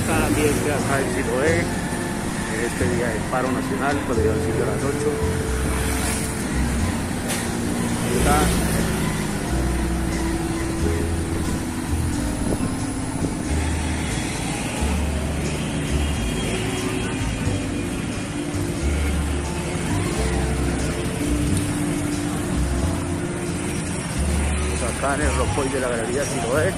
está el ambiente acá en Siloé, en este día del paro nacional, cuando ya han sido las 8. Ahí está. Acá en el Rocoy de la Galería Siloé,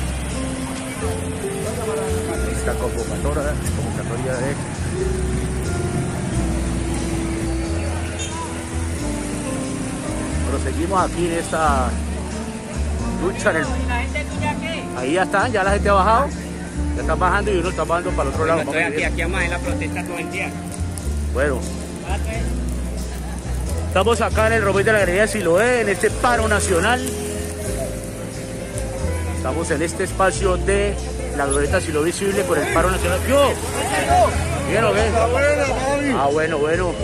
esta convocatoria de proseguimos aquí en esta lucha en el... Ahí ya están, ya la gente ha bajado, ya están bajando y uno está bajando para el otro lado. Estoy aquí más en la protesta todo el día. Bueno, estamos acá en el Rocoy de la Galería Siloé, en este paro nacional. Estamos en este espacio de la glorieta Siloé Visible por el paro nacional. ¡Yo! ¿Bien o qué? Ah, bueno, bueno.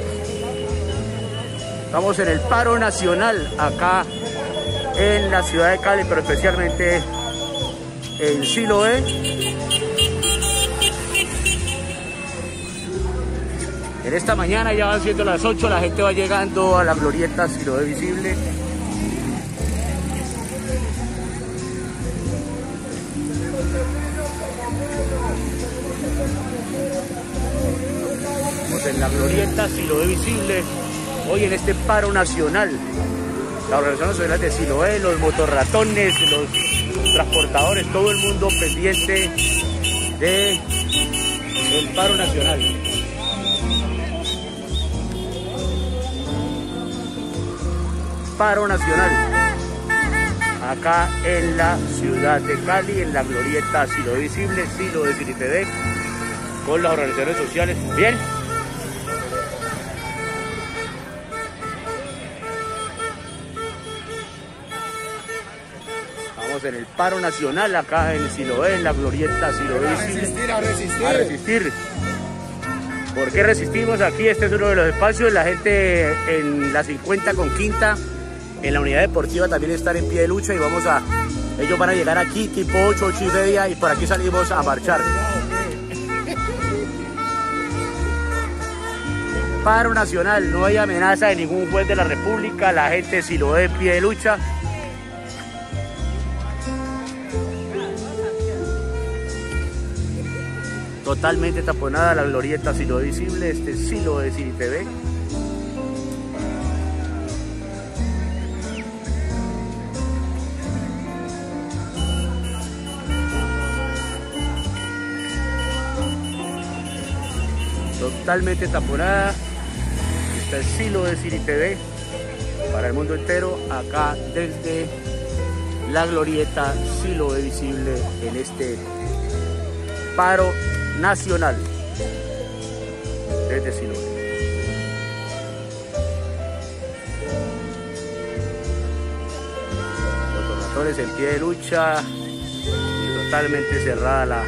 Estamos en el paro nacional acá en la ciudad de Cali, pero especialmente en Siloé. En esta mañana ya van siendo las 8, la gente va llegando a la glorieta Siloé Visible. En la glorieta Siloé Visible, hoy en este paro nacional. La Organización Nacional de Siloé, los motorratones, los transportadores, todo el mundo pendiente de el paro nacional. Paro nacional acá en la ciudad de Cali, en la glorieta Siloé Visible, Siloé City TV, con las organizaciones sociales. Bien. En el paro nacional acá en Siloé, en la glorieta Siloé Visible. A resistir. A resistir. ¿Por qué resistimos aquí? Este es uno de los espacios. La gente en la 50 con quinta, en la unidad deportiva, también están en pie de lucha y ellos van a llegar aquí tipo 8, 8 y media y por aquí salimos a marchar. Paro nacional, no hay amenaza de ningún juez de la República, la gente de Siloé en pie de lucha. Totalmente taponada la glorieta Siloé Visible, este es Siloé City TV. Totalmente taponada, este es Siloé City TV para el mundo entero, acá desde la glorieta Siloé Visible en este paro nacional desde Siloé. Motorratones en pie de lucha y totalmente cerrada la...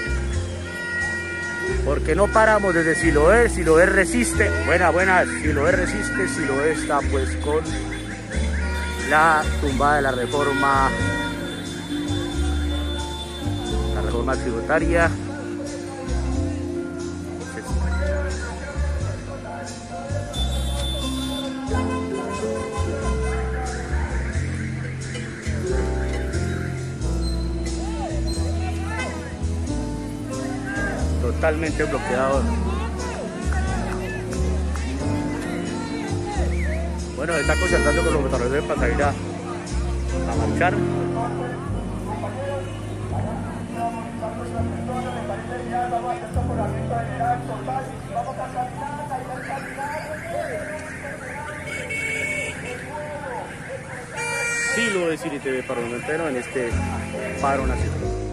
Porque no paramos desde Siloé, Siloé resiste, buena, Siloé resiste, Siloé está pues con la tumbada de la reforma tributaria. Totalmente bloqueado. Bueno, se está concertando con los motorreros para salir a marchar. Siloé City TV para un entero en este paro nacional.